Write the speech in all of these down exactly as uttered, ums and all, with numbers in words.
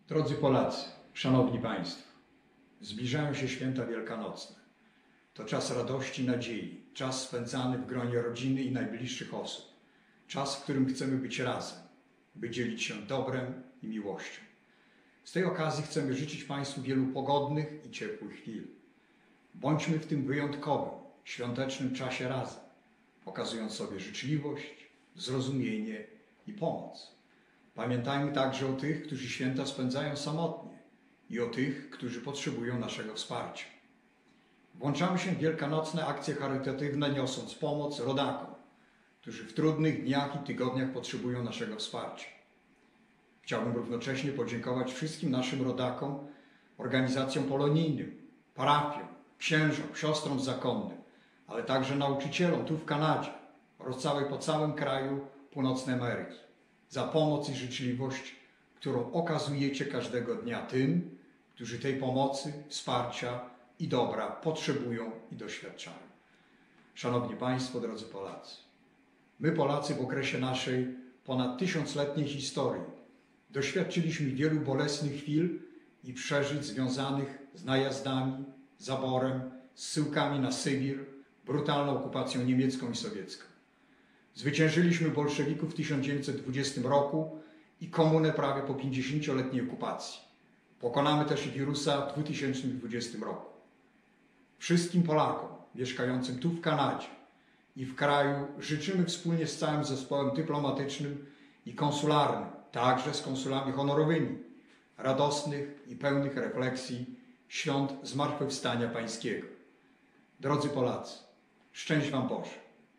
Drodzy Polacy, Szanowni Państwo, zbliżają się święta wielkanocne. To czas radości i nadziei, czas spędzany w gronie rodziny i najbliższych osób. Czas, w którym chcemy być razem, by dzielić się dobrem i miłością. Z tej okazji chcemy życzyć Państwu wielu pogodnych i ciepłych chwil. Bądźmy w tym wyjątkowym, świątecznym czasie razem, pokazując sobie życzliwość, zrozumienie i pomoc. Pamiętajmy także o tych, którzy święta spędzają samotnie i o tych, którzy potrzebują naszego wsparcia. Włączamy się w wielkanocne akcje charytatywne, niosąc pomoc rodakom, którzy w trudnych dniach i tygodniach potrzebują naszego wsparcia. Chciałbym równocześnie podziękować wszystkim naszym rodakom, organizacjom polonijnym, parafiom, księżom, siostrom zakonnym, ale także nauczycielom tu w Kanadzie oraz całej, po całym kraju Północnej Ameryki za pomoc i życzliwość, którą okazujecie każdego dnia tym, którzy tej pomocy, wsparcia i dobra potrzebują i doświadczają. Szanowni Państwo, drodzy Polacy, my Polacy w okresie naszej ponad tysiącletniej historii doświadczyliśmy wielu bolesnych chwil i przeżyć związanych z najazdami, zaborem, zsyłkami na Sybir, brutalną okupacją niemiecką i sowiecką. Zwyciężyliśmy bolszewików w tysiąc dziewięćset dwudziestym roku i komunę prawie po pięćdziesięcioletniej okupacji. Pokonamy też wirusa w dwa tysiące dwudziestym roku. Wszystkim Polakom mieszkającym tu w Kanadzie i w kraju życzymy wspólnie z całym zespołem dyplomatycznym i konsularnym, także z konsulami honorowymi, radosnych i pełnych refleksji świąt Zmartwychwstania Pańskiego. Drodzy Polacy, szczęść Wam Boże!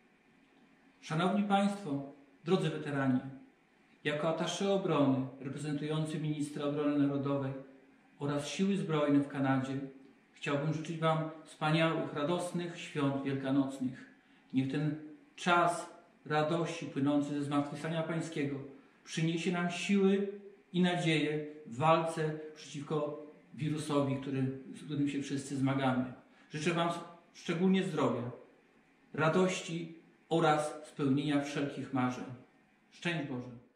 Szanowni Państwo, drodzy weterani, jako atasze obrony reprezentujący ministra obrony narodowej oraz siły zbrojne w Kanadzie chciałbym życzyć Wam wspaniałych, radosnych świąt wielkanocnych. Niech ten czas radości płynący ze Zmartwychwstania Pańskiego przyniesie nam siły i nadzieję w walce przeciwko wirusowi, który, z którym się wszyscy zmagamy. Życzę Wam szczególnie zdrowia, radości oraz spełnienia wszelkich marzeń. Szczęść Boże!